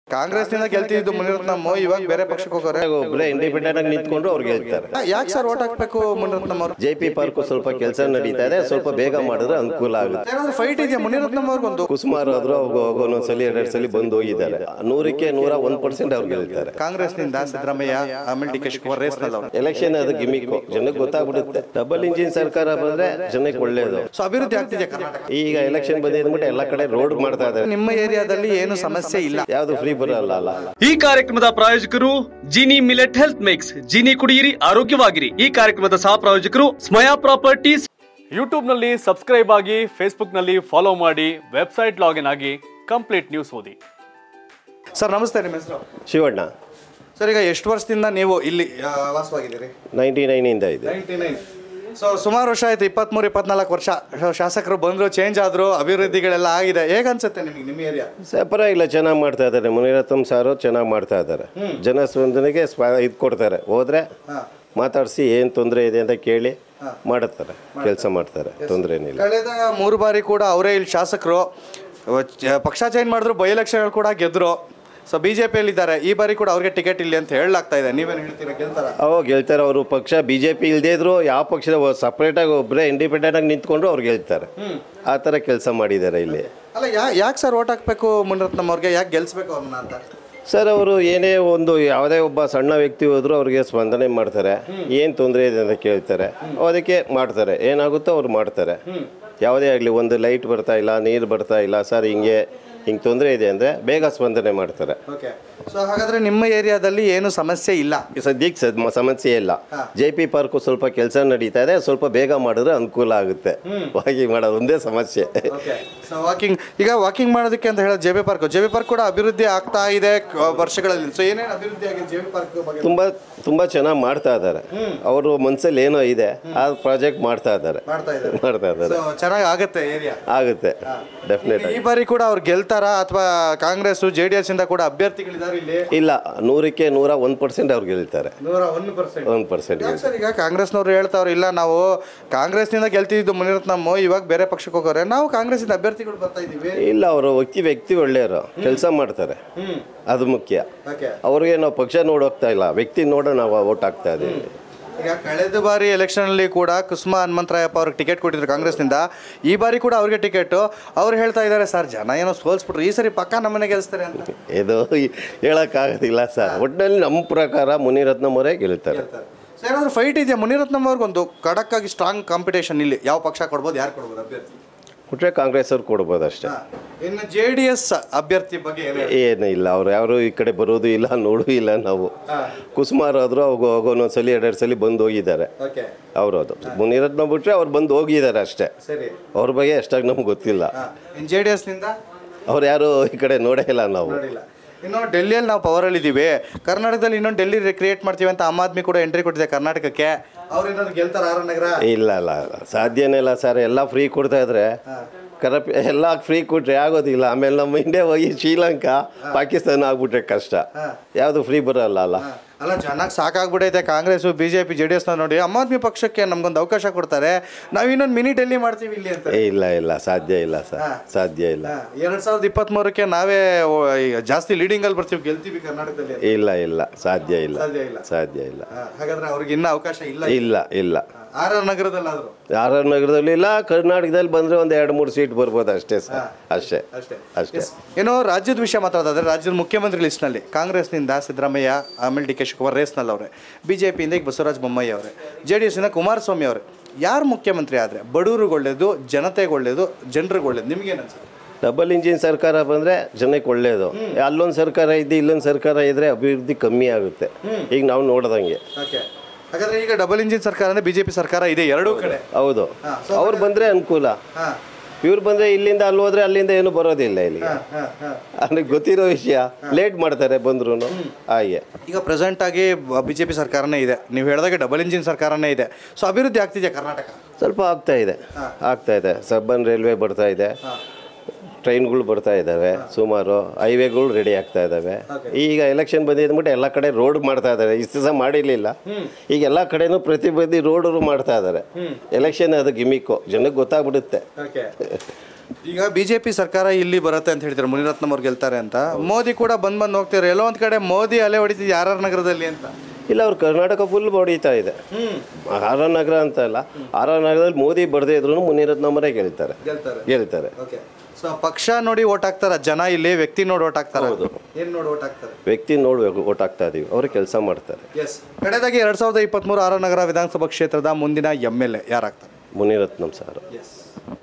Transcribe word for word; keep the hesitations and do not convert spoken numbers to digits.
ಕಾಂಗ್ರೆಸ್ನಿಂದ ಗೆಲ್ತಿದ್ದು ಮುನಿರತ್ನಮ್ಮ ಇವಾಗ ಬೇರೆ ಪಕ್ಷಕ್ಕೆ ಹೋಗೋರೆ ಒಬ್ಬರೇ ಇಂಡಿಪೆಂಡೆಂಟ್ ಆಗಿ ನಿಂತ್ಕೊಂಡು ಅವ್ರು ಗೆಲ್ತಾರೆ. ಯಾಕೆ ಸರ್ ಓಟ್ ಹಾಕ್ಬೇಕು ಮುನಿರತ್ನಮ್ಮ ಅವರು? ಜೆ ಪಿ ಪಾರ್ಕ್ ಸ್ವಲ್ಪ ಕೆಲಸ ನಡೀತಾ ಇದೆ, ಸ್ವಲ್ಪ ಬೇಗ ಮಾಡಿದ್ರೆ ಅನುಕೂಲ ಆಗುತ್ತೆ. ಏನಾದ್ರು ಫೈಟ್ ಇದೆಯಾ ಮುನಿರತ್ನಮ್ಮ ಅವ್ರಿಗೊಂದು? ಕುಸುಮಾರ್ ಆದ್ರೂ ಒಂದೊಂದ್ಸಲಿ ಎರಡೆರಡು ಸಲ ಬಂದು ಹೋಗಿದ್ದಾರೆ. ನೂರಕ್ಕೆ ನೂರ ಒಂದ್ ಪರ್ಸೆಂಟ್ ಅವ್ರು ಗೆಲ್ತಾರೆ. ಕಾಂಗ್ರೆಸ್ನಿಂದ ಸಿದ್ದರಾಮಯ್ಯ ಆಮೇಲೆ ಡಿ ಕೆ ಶಿವಕುಮಾರ್ ರೇಸ್ ನಲ್ಲಿ ಎಲೆಕ್ಷನ್ ಅದು ಗಿಮಿಕ್, ಜನಕ್ಕೆ ಗೊತ್ತಾಗ್ಬಿಡುತ್ತೆ. ಡಬಲ್ ಇಂಜಿನ್ ಸರ್ಕಾರ ಬಂದ್ರೆ ಜನಕ್ಕೆ ಒಳ್ಳೇದು. ಸೊ ಅಭಿವೃದ್ಧಿ ಆಗ್ತಿದೆ ಕರ್ನಾಟಕ. ಈಗ ಎಲೆಕ್ಷನ್ ಬಂದಿದ್ಬಿಟ್ಟು ಎಲ್ಲ ಕಡೆ ರೋಡ್ ಮಾಡ್ತಾ ಇದ್ದಾರೆ. ನಿಮ್ಮ ಏರಿಯಾದಲ್ಲಿ ಏನು ಸಮಸ್ಯೆ ಇಲ್ಲ, ಯಾವ್ದು ಫ್ರೀ ಬರಲ್ಲ ಅಲ್ಲ. ಈ ಕಾರ್ಯಕ್ರಮದ ಪ್ರಾಯೋಜಕರು Jini millet health mix. Jini ಕುಡಿಯಿರಿ, ಆರೋಗ್ಯವಾಗಿರಿ. ಈ ಕಾರ್ಯಕ್ರಮದ ಸಹ ಪ್ರಾಯೋಜಕರು ಸ್ಮಯಾ ಪ್ರಾಪರ್ಟೀಸ್. ಯೂಟ್ಯೂಬ್ ನಲ್ಲಿ ಸಬ್ಸ್ಕ್ರೈಬ್ ಆಗಿ, ಫೇಸ್ಬುಕ್ ನಲ್ಲಿ ಫಾಲೋ ಮಾಡಿ, ವೆಬ್ಸೈಟ್ ಲಾಗಿನ್ ಆಗಿ ಕಂಪ್ಲೀಟ್ ನ್ಯೂಸ್ ಓದಿ. ಸರ್ ನಮಸ್ತೆ, ನಿಮ್ಮ ಹೆಸರು? ಶಿವಣ್ಣ. ಸರ್ ಈಗ ಎಷ್ಟು ವರ್ಷದಿಂದ ನೀವು ಇಲ್ಲಿ ವಾಸವಾಗಿದ್ದೀರಿ? ನೈಂಟಿ ನೈನ್ ಇಂದ ಇದೆ. Ninety nine. ಸೊ ಸುಮಾರು ವರ್ಷ ಆಯ್ತು, ಇಪ್ಪತ್ಮೂರು ಇಪ್ಪತ್ನಾಲ್ಕು ವರ್ಷ ಶಾಸಕರು ಬಂದರು, ಚೇಂಜ್ ಆದರು, ಅಭಿವೃದ್ಧಿಗಳೆಲ್ಲ ಆಗಿದೆ. ಹೇಗನ್ಸುತ್ತೆ ನಿಮಗೆ ನಿಮ್ಮ ಏರಿಯಾ? ಪರವಾಗಿಲ್ಲ, ಚೆನ್ನಾಗಿ ಮಾಡ್ತಾ ಇದ್ದಾರೆ. ಮುನಿರತ್ನಮ್ಮ ಸಾರು ಚೆನ್ನಾಗಿ ಮಾಡ್ತಾ ಇದ್ದಾರೆ. ಜನ ಸ್ಪಂದನೆಗೆ ಇದು ಕೊಡ್ತಾರೆ. ಹೋದ್ರೆ ಮಾತಾಡಿಸಿ ಏನು ತೊಂದರೆ ಇದೆ ಅಂತ ಕೇಳಿ ಮಾಡುತ್ತಾರೆ, ಕೆಲಸ ಮಾಡ್ತಾರೆ, ತೊಂದರೆ ಏನಿಲ್ಲ. ಕಳೆದ ಮೂರು ಬಾರಿ ಕೂಡ ಅವರೇ ಇಲ್ಲಿ ಶಾಸಕರು, ಪಕ್ಷ ಚೇಂಜ್ ಮಾಡಿದ್ರು, ಬೈ ಎಲೆಕ್ಷನ್ ಕೂಡ ಗೆದ್ರು. ಸೊ ಬಿ ಜೆ ಪಿಯಲ್ಲಿ ಇದ್ದಾರೆ, ಈ ಬಾರಿ ಕೂಡ ಅವ್ರಿಗೆ ಟಿಕೆಟ್ ಇಲ್ಲಿ ಅಂತ ಹೇಳಲಾಗ್ತಾ ಇದೆ. ನೀವೇನು ಹೇಳ್ತೀರಾ, ಗೆಲ್ತಾರ? ಅವು ಗೆಲ್ತಾರೆ. ಅವರು ಪಕ್ಷ ಬಿ ಜೆ ಪಿ ಇಲ್ಲದೇ ಇದ್ರು ಯಾವ ಪಕ್ಷದ ಸಪ್ರೇಟಾಗಿ ಒಬ್ಬರೇ ಇಂಡಿಪೆಂಡೆಂಟ್ ಆಗಿ ನಿಂತ್ಕೊಂಡು ಅವ್ರು ಗೆಲ್ತಾರೆ. ಆ ಥರ ಕೆಲಸ ಮಾಡಿದ್ದಾರೆ ಇಲ್ಲಿ. ಅಲ್ಲ, ಯಾ ಯಾಕೆ ಸರ್ ಓಟ್ ಹಾಕಬೇಕು ಮುನಿರತ್ನಮ್ಮ ಅವ್ರಿಗೆ? ಯಾಕೆ ಗೆಲ್ಸ್ಬೇಕು ಅವ್ರನ್ನ ಅಂತ? ಸರ್, ಅವರು ಏನೇ ಒಂದು ಯಾವುದೇ ಒಬ್ಬ ಸಣ್ಣ ವ್ಯಕ್ತಿ ಹೋದ್ರು ಅವ್ರಿಗೆ ಸ್ಪಂದನೆ ಮಾಡ್ತಾರೆ. ಏನು ತೊಂದರೆ ಇದೆ ಅಂತ ಕೇಳ್ತಾರೆ, ಅದಕ್ಕೆ ಮಾಡ್ತಾರೆ. ಏನಾಗುತ್ತೋ ಅವ್ರು ಮಾಡ್ತಾರೆ. ಯಾವುದೇ ಆಗಲಿ, ಒಂದು ಲೈಟ್ ಬರ್ತಾ ಇಲ್ಲ, ನೀರು ಬರ್ತಾ ಇಲ್ಲ ಸರ್, ಹಿಂಗೆ ಹಿಂಗೆ ತೊಂದರೆ ಇದೆ ಅಂದರೆ ಬೇಗ ಸ್ಪಂದನೆ ಮಾಡ್ತಾರೆ. ಓಕೆ. ಸೊ ಹಾಗಾದರೆ ನಿಮ್ಮ ಏರಿಯಾದಲ್ಲಿ ಏನು ಸಮಸ್ಯೆ ಇಲ್ಲ ಸದ್ಯಕ್ಕೆ? ಸದ್ ಸಮಸ್ಯೆ ಇಲ್ಲ. ಜೆ ಪಿ ಪಾರ್ಕು ಸ್ವಲ್ಪ ಕೆಲಸ ನಡೀತಾ ಇದೆ, ಸ್ವಲ್ಪ ಬೇಗ ಮಾಡಿದ್ರೆ ಅನುಕೂಲ ಆಗುತ್ತೆ. ವಾಕಿಂಗ್ ಮಾಡೋದು ಒಂದೇ ಸಮಸ್ಯೆ. ಸೊ ವಾಕಿಂಗ್, ಈಗ ವಾಕಿಂಗ್ ಮಾಡೋದಕ್ಕೆ ಅಂತ ಹೇಳೋದು J P park. J P park ಕೂಡ ಅಭಿವೃದ್ಧಿ ಆಗ್ತಾ ಇದೆ ವರ್ಷಗಳಲ್ಲಿ. ಸೊ ಏನೇನು ಅಭಿವೃದ್ಧಿ ಆಗಿದೆ ಜೆ ಪಿ ಪಾರ್ಕ್ ಬಗ್ಗೆ? ತುಂಬ ತುಂಬ ಚೆನ್ನಾಗಿ ಮಾಡ್ತಾ ಇದ್ದಾರೆ. ಅವರು ಮನಸ್ಸಲ್ಲಿ ಏನೋ ಇದೆ, ಆ ಪ್ರಾಜೆಕ್ಟ್ ಮಾಡ್ತಾ ಇದ್ದಾರೆ ಮಾಡ್ತಾ ಇದ್ದಾರೆ ಚೆನ್ನಾಗಿ ಆಗುತ್ತೆ ಏರಿಯಾ. ಆಗುತ್ತೆ ಡೆಫಿನೆಟ್. ಈ ಬಾರಿ ಕೂಡ ಅವ್ರು ಗೆಲ್ತಾರ ಅಥವಾ ಕಾಂಗ್ರೆಸ್ ಜೆ ಡಿ ಎಸ್ ಇಂದ ಕೂಡ ಅಭ್ಯರ್ಥಿಗಳಿದ್ದಾರೆ ಇಲ್ಲಿ? ಇಲ್ಲ, ನೂರಕ್ಕೆ ನೂರ ಒಂದು ಪರ್ಸೆಂಟ್ ಅವ್ರು ಗೆಲ್ತಾರೆ. ನೂರ ಒಂದು ಪರ್ಸೆಂಟ್ ಒಂದು ಪರ್ಸೆಂಟ್ ಸರ್. ಈಗ ಕಾಂಗ್ರೆಸ್ನವ್ರು ಹೇಳ್ತಾವ್ರು, ಇಲ್ಲ ನಾವು ಕಾಂಗ್ರೆಸ್ನಿಂದ ಗೆಲ್ತಿದ್ದು ಮುನಿರತ್ನಮ್ಮ, ಇವಾಗ ಬೇರೆ ಪಕ್ಷಕ್ಕೆ ಹೋಗೋರೆ, ನಾವು ಕಾಂಗ್ರೆಸ್ಸಿಂದ ಅಭ್ಯರ್ಥಿಗಳು ಬರ್ತಾ ಇದೀವಿ. ಇಲ್ಲ, ಅವರು ವ್ಯಕ್ತಿ ವ್ಯಕ್ತಿ ಒಳ್ಳೆಯವರು, ಕೆಲಸ ಮಾಡ್ತಾರೆ, ಅದು ಮುಖ್ಯ. ಅವ್ರಿಗೆ ನಾವು ಪಕ್ಷ ನೋಡೋಗ್ತಾ ಇಲ್ಲ, ವ್ಯಕ್ತಿ ನೋಡೋ ನಾವು ವೋಟ್ ಹಾಕ್ತಾ ಇದೀವಿ. ಈಗ ಕಳೆದ ಬಾರಿ ಎಲೆಕ್ಷನ್ ಅಲ್ಲಿ ಕೂಡ ಕುಸುಮಾ ಹನುಮಂತರಾಯಪ್ಪ ಅವ್ರಿಗೆ ಟಿಕೆಟ್ ಕೊಟ್ಟಿದ್ರು ಕಾಂಗ್ರೆಸ್ನಿಂದ. ಈ ಬಾರಿ ಕೂಡ ಅವ್ರಿಗೆ ಟಿಕೆಟ್. ಅವ್ರು ಹೇಳ್ತಾ ಇದ್ದಾರೆ, ಸರ್ ಜನ ಏನೋ ಸೋಲ್ಸ್ಬಿಟ್ರು, ಈ ಸರಿ ಪಕ್ಕ ನಮ್ಮನೆ ಗೆಲ್ಸ್ತಾರೆ ಅಂತ. ಇದು ಹೇಳಕ್ಕಾಗೋದಿಲ್ಲ ಸರ್. ಒಟ್ಟಿನಲ್ಲಿ ನಮ್ಮ ಪ್ರಕಾರ ಮುನಿರತ್ನಮ್ಮ ಅವರೇ ಗೆಲ್ತಾರೆ. ಏನಾದರೂ ಫೈಟ್ ಇದೆಯಾ ಮುನಿರತ್ನಮ್ಮ ಅವ್ರಿಗೊಂದು ಖಡಕ್ ಆಗಿ ಸ್ಟ್ರಾಂಗ್ ಕಾಂಪಿಟೇಷನ್ ಇಲ್ಲಿ? ಯಾವ ಪಕ್ಷ ಕೊಡ್ಬೋದು, ಯಾರು ಕೊಡ್ಬೋದು ಅಭ್ಯರ್ಥಿ? ಕೊಟ್ಟರೆ ಕಾಂಗ್ರೆಸ್ ಅವ್ರು ಕೊಡ್ಬೋದು ಅಷ್ಟೇ. ಇನ್ನು ಜೆ ಡಿ ಎಸ್ ಅಭ್ಯರ್ಥಿ ಬಗ್ಗೆ ಏನು ಇಲ್ಲ, ಅವ್ರು ಯಾರು ಈ ಕಡೆ ಬರೋದು ಇಲ್ಲ, ನೋಡೂ ಇಲ್ಲ ನಾವು. ಕುಸುಮಾರ್ ಆದರೂ ಅವಾಗ ಒಂದೊಂದ್ಸಲಿ ಎರಡೆರಡು ಸಲ ಬಂದು ಹೋಗಿದ್ದಾರೆ. ಅವರು ಅದು ಮುನಿರತ್ನ ಬಿಟ್ರೆ ಅವ್ರು ಬಂದು ಹೋಗಿದ್ದಾರೆ ಅಷ್ಟೇ. ಅವ್ರ ಬಗ್ಗೆ ಅಷ್ಟಾಗಿ ನಮ್ಗೆ ಗೊತ್ತಿಲ್ಲ. ಜೆ ಡಿ ಎಸ್ನಿಂದ ಅವ್ರು ಯಾರು ಈ ಕಡೆ ನೋಡೇ ಇಲ್ಲ ನಾವು. ಇನ್ನು ಡೆಲ್ಲಿಯಲ್ಲಿ ನಾವು ಪವರಲ್ಲಿ ಇದ್ದೀವಿ, ಕರ್ನಾಟಕದಲ್ಲಿ ಇನ್ನೊಂದು ಡೆಲ್ಲಿ ಕ್ರಿಯೇಟ್ ಮಾಡ್ತೀವಿ ಅಂತ ಆಮ್ ಆದ್ಮಿ ಕೂಡ ಎಂಟ್ರಿ ಕೊಟ್ಟಿದೆ ಕರ್ನಾಟಕಕ್ಕೆ. ಅವ್ರೇನಾದ್ರು ಗೆಲ್ತಾರ ಆರ್ ನಗರ? ಇಲ್ಲ ಇಲ್ಲ ಸಾಧ್ಯನೇ ಇಲ್ಲ ಸರ್. ಎಲ್ಲ ಫ್ರೀ ಕೊಡ್ತಾ ಇದ್ರೆ ಕರಪ್ ಎಲ್ಲ ಫ್ರೀ ಕೊಟ್ರೆ ಆಗೋದಿಲ್ಲ. ಆಮೇಲೆ ನಮ್ಮ ಇಂಡಿಯಾ ಹೋಗಿ ಶ್ರೀಲಂಕಾ ಪಾಕಿಸ್ತಾನ ಆಗ್ಬಿಟ್ರೆ ಕಷ್ಟ. ಯಾವುದು ಫ್ರೀ ಬರಲ್ಲ ಅಲ್ಲ. ಅಲ್ಲ, ಚೆನ್ನಾಗಿ ಸಾಕಾಗ್ಬಿಟ್ಟೈತೆ Congress B J P J D ಎಸ್ನ ನೋಡಿ. ಆಮ್ ಆದ್ಮಿ ಪಕ್ಷಕ್ಕೆ ನಮ್ಗೊಂದು ಅವಕಾಶ ಕೊಡ್ತಾರೆ, ನಾವು ಇನ್ನೊಂದು ಮಿನಿ ಡೆಲ್ಲಿ ಮಾಡ್ತೀವಿ ಇಲ್ಲಿ ಅಂತ. ಇಲ್ಲ ಇಲ್ಲ ಸಾಧ್ಯ ಇಲ್ಲ ಸರ್, ಸಾಧ್ಯ ಇಲ್ಲ. ಎರಡ್ ಸಾವಿರದ ಇಪ್ಪತ್ತ್ ಮೂರಕ್ಕೆ ನಾವೇ ಜಾಸ್ತಿ ಲೀಡಿಂಗ್ ಅಲ್ಲಿ ಬರ್ತೀವಿ, ಗೆಲ್ತೀವಿ ಕರ್ನಾಟಕದಲ್ಲಿ. ಇಲ್ಲ ಇಲ್ಲ ಸಾಧ್ಯ ಇಲ್ಲ, ಸಾಧ್ಯ ಇಲ್ಲ. ಹಾಗಾದ್ರೆ ಅವ್ರಿಗೆ ಇನ್ನೂ ಅವಕಾಶ ಇಲ್ಲ? ಇಲ್ಲ ಇಲ್ಲ. ಆರ್ ಆರ್ ನಗರದಲ್ಲಿ ಆದ್ರು? ಆರ್ ಆರ್ ನಗರದಲ್ಲಿ ಇಲ್ಲ, ಕರ್ನಾಟಕದಲ್ಲಿ ಬಂದ್ರೆ ಒಂದು ಎರಡು ಮೂರು ಸೀಟ್ ಬರ್ಬೋದು ಅಷ್ಟೇ ಸರ್. ಅಷ್ಟೇ ಅಷ್ಟೇ. ಏನೋ ರಾಜ್ಯದ ವಿಷಯ ಮಾತಾಡೋದಾದ್ರೆ, ರಾಜ್ಯದ ಮುಖ್ಯಮಂತ್ರಿ ಲಿಸ್ಟ್ನಲ್ಲಿ ಕಾಂಗ್ರೆಸ್ನಿಂದ ಸಿದ್ದರಾಮಯ್ಯ, ಆಮೇಲೆ ಡಿ ಕೆ ಶಿವಕುಮಾರ್ ರೇಸ್ನಲ್ಲಿ ಅವರೇ, ಬಿ ಜೆ ಪಿಯಿಂದ ಈಗ ಬಸವರಾಜ ಬೊಮ್ಮಾಯಿ ಅವರೇ, ಜೆ ಡಿ ಎಸ್ಸಿಂದ ಕುಮಾರಸ್ವಾಮಿ ಅವರೇ. ಯಾರು ಮುಖ್ಯಮಂತ್ರಿ ಆದರೆ ಬಡವ್ರಿಗೆ ಒಳ್ಳೇದು, ಜನತೆಗೆ ಒಳ್ಳೇದು, ಜನರಿಗೆ ಒಳ್ಳೇದು? ನಿಮ್ಗೇನು ಅನ್ಸುತ್ತೆ? ಡಬಲ್ ಇಂಜಿನ್ ಸರ್ಕಾರ ಬಂದರೆ ಜನಕ್ಕೆ ಒಳ್ಳೆಯದು. ಅಲ್ಲೊಂದು ಸರ್ಕಾರ ಇದ್ದು ಇಲ್ಲೊಂದು ಸರ್ಕಾರ ಇದ್ದರೆ ಅಭಿವೃದ್ಧಿ ಕಮ್ಮಿ ಆಗುತ್ತೆ. ಈಗ ನಾವು ನೋಡ್ದಂಗೆ. ಹಾಗಾದ್ರೆ ಈಗ ಡಬಲ್ ಇಂಜಿನ್ ಸರ್ಕಾರ ಅಂದರೆ ಬಿ ಜೆ ಪಿ ಸರ್ಕಾರ ಇದೆ ಎರಡೂ ಕಡೆ. ಹೌದು, ಅವ್ರು ಬಂದರೆ ಅನುಕೂಲ. ಇವ್ರು ಬಂದರೆ ಇಲ್ಲಿಂದ ಅಲ್ಲಿ ಹೋದ್ರೆ ಅಲ್ಲಿಂದ ಏನು ಬರೋದಿಲ್ಲ ಇಲ್ಲಿ. ಅಂದ್ರೆ ಗೊತ್ತಿರೋ ವಿಷಯ, ಲೇಟ್ ಮಾಡ್ತಾರೆ ಬಂದ್ರು ಹಾಗೆ. ಈಗ ಪ್ರೆಸೆಂಟ್ ಆಗಿ ಬಿ ಜೆ ಪಿ ಸರ್ಕಾರನೇ ಇದೆ, ನೀವು ಹೇಳಿದಾಗ ಡಬಲ್ ಇಂಜಿನ್ ಸರ್ಕಾರನೇ ಇದೆ. ಸೊ ಅಭಿವೃದ್ಧಿ ಆಗ್ತಿದೆಯಾ ಕರ್ನಾಟಕ? ಸ್ವಲ್ಪ ಆಗ್ತಾ ಇದೆ, ಆಗ್ತಾ ಇದೆ. ಸಬ್ಬನ್ ರೈಲ್ವೆ ಬರ್ತಾ ಇದೆ, ಟ್ರೈನ್ಗಳು ಬರ್ತಾ ಇದ್ದಾವೆ, ಸುಮಾರು ಹೈವೇಗಳು ರೆಡಿ ಆಗ್ತಾ ಇದ್ದಾವೆ. ಈಗ ಎಲೆಕ್ಷನ್ ಬಂದಿದ್ಬಿಟ್ಟು ಎಲ್ಲ ಕಡೆ ರೋಡ್ ಮಾಡ್ತಾ ಇದ್ದಾರೆ. ಇಷ್ಟು ದಿವಸ ಮಾಡಿರಲಿಲ್ಲ, ಈಗ ಎಲ್ಲ ಕಡೆನೂ ಪ್ರತಿಬಂಧಿ ರೋಡ್ ಮಾಡ್ತಾ ಇದ್ದಾರೆ. ಎಲೆಕ್ಷನ್ ಅದು ಗಿಮಿಕ್ಕು, ಜನಕ್ಕೆ ಗೊತ್ತಾಗ್ಬಿಡುತ್ತೆ. ಈಗ ಬಿಜೆಪಿ ಸರ್ಕಾರ ಇಲ್ಲಿ ಬರುತ್ತೆ ಅಂತ ಹೇಳ್ತಾರೆ, ಮುನಿರತ್ನಂ ಅವ್ರು ಗೆಲ್ತಾರೆ ಅಂತ. ಮೋದಿ ಕೂಡ ಬಂದ್ ಬಂದು ಹೋಗ್ತಾರೆ, ಎಲ್ಲೋ ಒಂದ್ ಕಡೆ ಮೋದಿ ಅಲೆ ಹೊಡಿತಿದ್ದೆ ಆರ್ ಆರ್ ನಗರದಲ್ಲಿ ಅಂತ. ಇಲ್ಲ, ಅವ್ರು ಕರ್ನಾಟಕ ಫುಲ್ ಹೊಡಿತಾ ಇದೆ. ಆರ್ ಆರ್ ನಗರ ಅಂತ ಅಲ್ಲ, ಆರ್ ಆರ್ ನಗರದಲ್ಲಿ ಮೋದಿ ಬರದೇ ಇದ್ರು ಮುನಿರತ್ನಮರೇ ಗೆಲ್ತಾರೆ ಗೆಲ್ತಾರೆ ಸೊ ಪಕ್ಷ ನೋಡಿ ಓಟ್ ಹಾಕ್ತಾರ ಜನ, ಇಲ್ಲಿ ವ್ಯಕ್ತಿ ನೋಡಿ ಓಟ್ ಹಾಕ್ತಾರೆ. ಹೌದು, ಏನ್ ನೋಡಿ ಓಟ್ ಹಾಕ್ತಾರೆ? ವ್ಯಕ್ತಿ ನೋಡಿ ಓಟ್ ಹಾಕ್ತಾ ಇದೀವಿ, ಅವರು ಕೆಲಸ ಮಾಡ್ತಾರೆ. ಕಡೆದಾಗಿ ಎರಡ್ ಸಾವಿರದ ಇಪ್ಪತ್ತ್ ಮೂರು ಆರ್ ಆರ್ ನಗರ ವಿಧಾನಸಭಾ ಕ್ಷೇತ್ರದ ಮುಂದಿನ ಎಮ್ ಎಲ್ ಎ ಯಾರಾಗ್ತಾರೆ? ಮುನಿರತ್ನಂ ಸರ್.